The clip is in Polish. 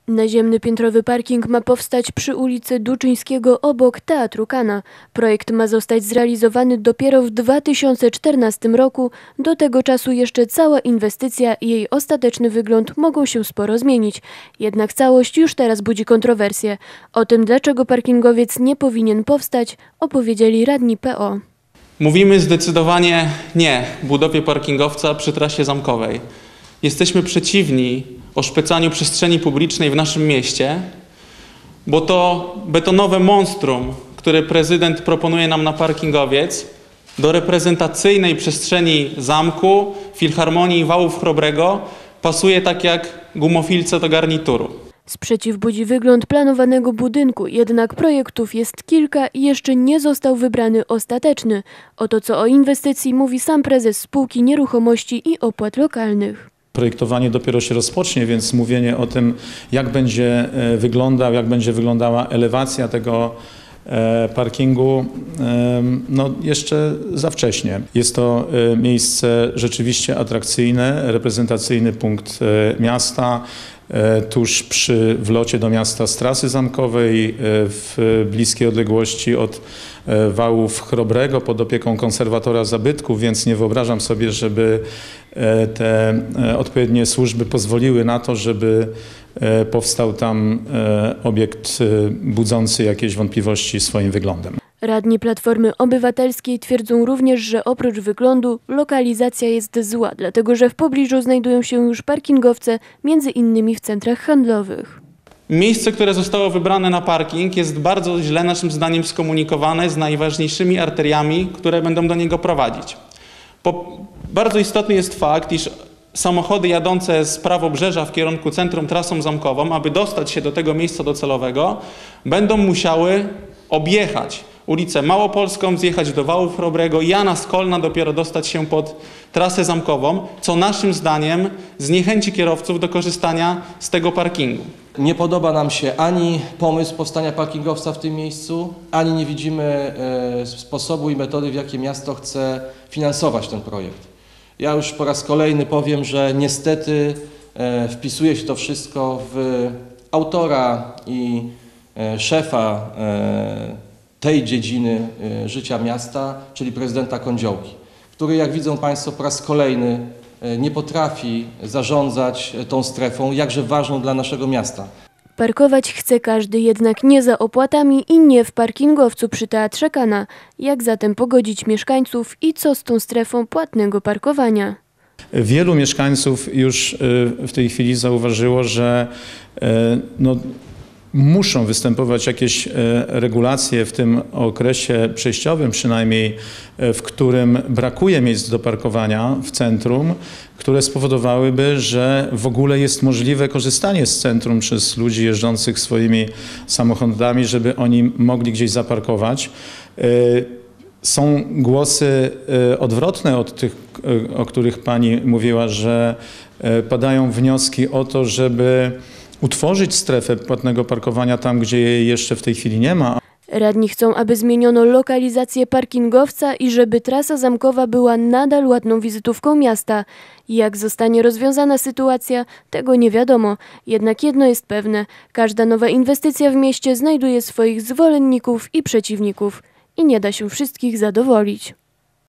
Naziemny piętrowy parking ma powstać przy ulicy Duczyńskiego obok Teatru Kana. Projekt ma zostać zrealizowany dopiero w 2014 roku. Do tego czasu jeszcze cała inwestycja i jej ostateczny wygląd mogą się sporo zmienić. Jednak całość już teraz budzi kontrowersje. O tym, dlaczego parkingowiec nie powinien powstać, opowiedzieli radni PO. Mówimy zdecydowanie nie budowie parkingowca przy trasie zamkowej. Jesteśmy przeciwni oszpecaniu przestrzeni publicznej w naszym mieście, bo to betonowe monstrum, które prezydent proponuje nam na parkingowiec, do reprezentacyjnej przestrzeni zamku, filharmonii Wałów Chrobrego pasuje tak jak gumofilce do garnituru. Sprzeciw budzi wygląd planowanego budynku, jednak projektów jest kilka i jeszcze nie został wybrany ostateczny. Oto co o inwestycji mówi sam prezes spółki nieruchomości i opłat lokalnych. Projektowanie dopiero się rozpocznie, więc mówienie o tym, jak będzie wyglądał, jak będzie wyglądała elewacja tego parkingu, no jeszcze za wcześnie. Jest to miejsce rzeczywiście atrakcyjne, reprezentacyjny punkt miasta, tuż przy wlocie do miasta z trasy zamkowej, w bliskiej odległości od Wałów Chrobrego, pod opieką konserwatora zabytków, więc nie wyobrażam sobie, żeby te odpowiednie służby pozwoliły na to, żeby powstał tam obiekt budzący jakieś wątpliwości swoim wyglądem. Radni Platformy Obywatelskiej twierdzą również, że oprócz wyglądu lokalizacja jest zła, dlatego że w pobliżu znajdują się już parkingowce, między innymi w centrach handlowych. Miejsce, które zostało wybrane na parking, jest bardzo źle naszym zdaniem skomunikowane z najważniejszymi arteriami, które będą do niego prowadzić. Bardzo istotny jest fakt, iż samochody jadące z prawobrzeża w kierunku centrum trasą zamkową, aby dostać się do tego miejsca docelowego, będą musiały objechać ulicę Małopolską, zjechać do Wałów Chrobrego, Jana Skolna, dopiero dostać się pod trasę zamkową, co naszym zdaniem zniechęci kierowców do korzystania z tego parkingu. Nie podoba nam się ani pomysł powstania parkingowca w tym miejscu, ani nie widzimy sposobu i metody, w jaki miasto chce finansować ten projekt. Ja już po raz kolejny powiem, że niestety wpisuje się to wszystko w autora i szefa tej dziedziny życia miasta, czyli prezydenta Kądziołki, który, jak widzą Państwo, po raz kolejny nie potrafi zarządzać tą strefą, jakże ważną dla naszego miasta. Parkować chce każdy, jednak nie za opłatami i nie w parkingowcu przy Teatrze Kana. Jak zatem pogodzić mieszkańców i co z tą strefą płatnego parkowania? Wielu mieszkańców już w tej chwili zauważyło, że muszą występować jakieś regulacje w tym okresie przejściowym przynajmniej, w którym brakuje miejsc do parkowania w centrum, które spowodowałyby, że w ogóle jest możliwe korzystanie z centrum przez ludzi jeżdżących swoimi samochodami, żeby oni mogli gdzieś zaparkować. Są głosy odwrotne od tych, o których Pani mówiła, że padają wnioski o to, żeby utworzyć strefę płatnego parkowania tam, gdzie jej jeszcze w tej chwili nie ma. Radni chcą, aby zmieniono lokalizację parkingowca i żeby trasa zamkowa była nadal ładną wizytówką miasta. Jak zostanie rozwiązana sytuacja, tego nie wiadomo. Jednak jedno jest pewne, każda nowa inwestycja w mieście znajduje swoich zwolenników i przeciwników i nie da się wszystkich zadowolić.